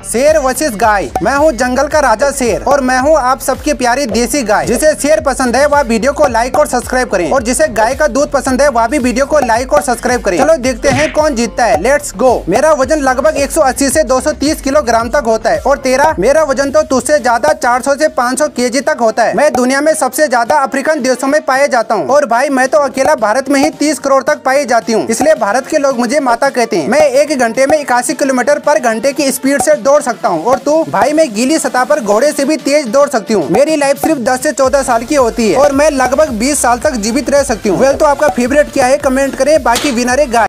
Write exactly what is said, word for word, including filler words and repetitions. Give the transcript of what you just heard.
शेर वर्सेस गाय। मैं हूँ जंगल का राजा शेर और मैं हूँ आप सबकी प्यारी देसी गाय। जिसे शेर पसंद है वह वीडियो को लाइक और सब्सक्राइब करें और जिसे गाय का दूध पसंद है वह भी वीडियो को लाइक और सब्सक्राइब करें। चलो देखते हैं कौन जीतता है। Let's go. मेरा वजन लगभग एक सौ अस्सी से दो सौ तीस किलोग्राम तक होता है और तेरा मेरा वजन तो तुझसे ज्यादा चार सौ से पाँच सौ केजी तक होता है। मैं दुनिया में सबसे ज्यादा अफ्रीकन देशों में पाए जाता हूँ और भाई मैं तो अकेला भारत में ही तीस करोड़ तक पाई जाती हूँ, इसलिए भारत के लोग मुझे माता कहते हैं। मैं एक घंटे में इक्यासी किलोमीटर पर घंटे की स्पीड से दौड़ सकता हूँ और तू भाई मैं गीली सतह पर घोड़े से भी तेज दौड़ सकती हूँ। मेरी लाइफ सिर्फ दस से चौदह साल की होती है और मैं लगभग बीस साल तक जीवित रह सकती हूँ। वेल तो आपका फेवरेट क्या है कमेंट करें, बाकी विनर है गाय।